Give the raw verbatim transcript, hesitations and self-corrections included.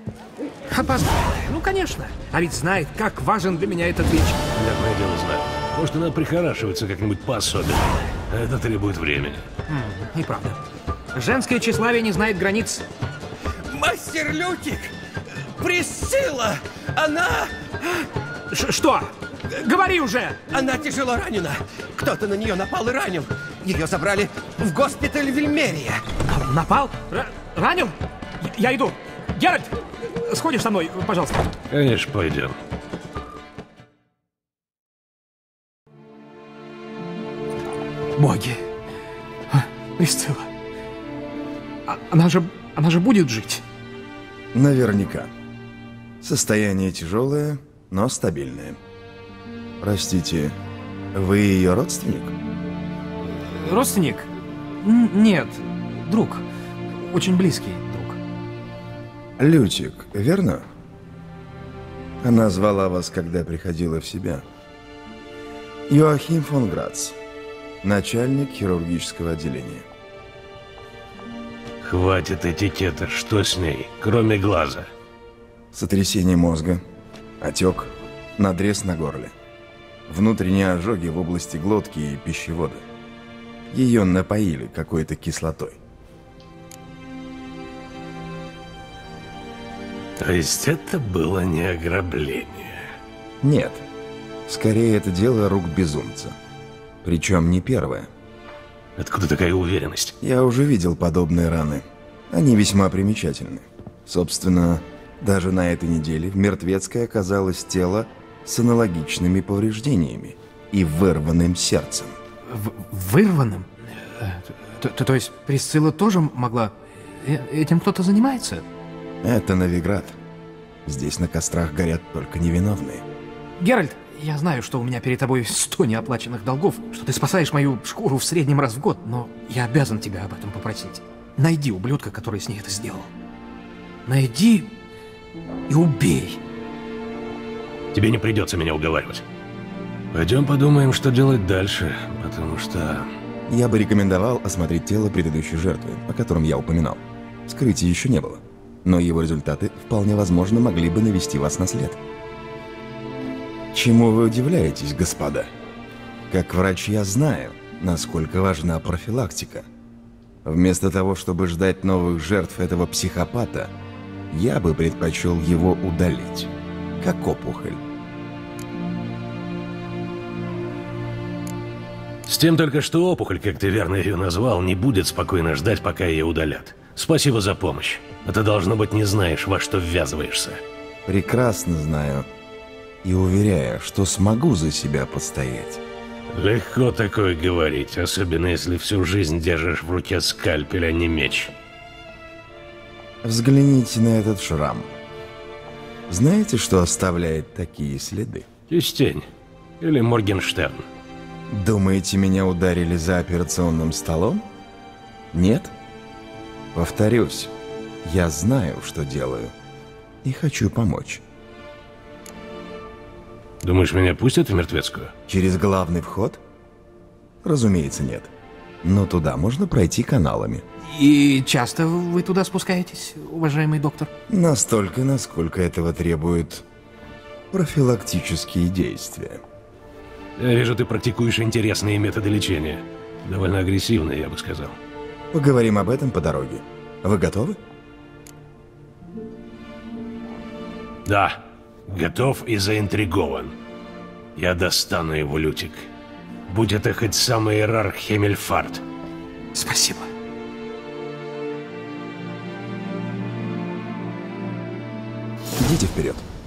Опоздал. Ну, конечно. А ведь знает, как важен для меня этот вечер. Понятное дело, знаю. Может, она прихорашивается как-нибудь по-особенному. Это требует времени. М, и правда. Женское тщеславие не знает границ. Мастер Лютик! Присцилла! Она... Ш что? Говори уже! Она тяжело ранена. Кто-то на нее напал и ранил. Ее забрали в госпиталь Вильмерия. Напал? Р ранил? Я иду. Геральт, сходишь со мной, пожалуйста. Конечно, пойдем. Боги. Присцилла. А, она же... она же будет жить. Наверняка. Состояние тяжелое, но стабильное. Простите, вы ее родственник? Родственник? Н нет, друг. Очень близкий друг. Лютик, верно? Она звала вас, когда приходила в себя. Йоахим фон Грац, начальник хирургического отделения. Хватит этикета. Что с ней, кроме глаза? Сотрясение мозга, отек, надрез на горле. Внутренние ожоги в области глотки и пищевода. Ее напоили какой-то кислотой. То есть это было не ограбление? Нет. Скорее, это дело рук безумца. Причем не первое. Откуда такая уверенность? Я уже видел подобные раны. Они весьма примечательны. Собственно, даже на этой неделе в Мертвецкой оказалось тело с аналогичными повреждениями и вырванным сердцем. В вырванным? То, то, то есть Присцилла тоже могла... Э этим кто-то занимается? Это Новиград. Здесь на кострах горят только невиновные. Геральт, я знаю, что у меня перед тобой сто неоплаченных долгов, что ты спасаешь мою шкуру в среднем раз в год, но я обязан тебя об этом попросить. Найди ублюдка, который с ней это сделал. Найди и убей. Тебе не придется меня уговаривать. Пойдем подумаем, что делать дальше, потому что... Я бы рекомендовал осмотреть тело предыдущей жертвы, о котором я упоминал. Вскрытия еще не было, но его результаты вполне возможно могли бы навести вас на след. Чему вы удивляетесь, господа? Как врач я знаю, насколько важна профилактика. Вместо того, чтобы ждать новых жертв этого психопата, я бы предпочел его удалить, как опухоль. С тем только, что опухоль, как ты верно ее назвал, не будет спокойно ждать, пока ее удалят. Спасибо за помощь. А ты, должно быть, не знаешь, во что ввязываешься. Прекрасно знаю. И уверяю, что смогу за себя постоять. Легко такое говорить, особенно если всю жизнь держишь в руке скальпель, а не меч. Взгляните на этот шрам. Знаете, что оставляет такие следы? Кистень. Или Моргенштерн. Думаете, меня ударили за операционным столом? Нет? Повторюсь, я знаю, что делаю. И хочу помочь. Думаешь, меня пустят в Мертвецкую? Через главный вход? Разумеется, нет. Но туда можно пройти каналами. И часто вы туда спускаетесь, уважаемый доктор? Настолько, насколько этого требуют профилактические действия. Я вижу, ты практикуешь интересные методы лечения. Довольно агрессивные, я бы сказал. Поговорим об этом по дороге. Вы готовы? Да, готов и заинтригован. Я достану его, Лютик. Будь это хоть самый иерарх Хемельфарт. Спасибо. Идите вперед.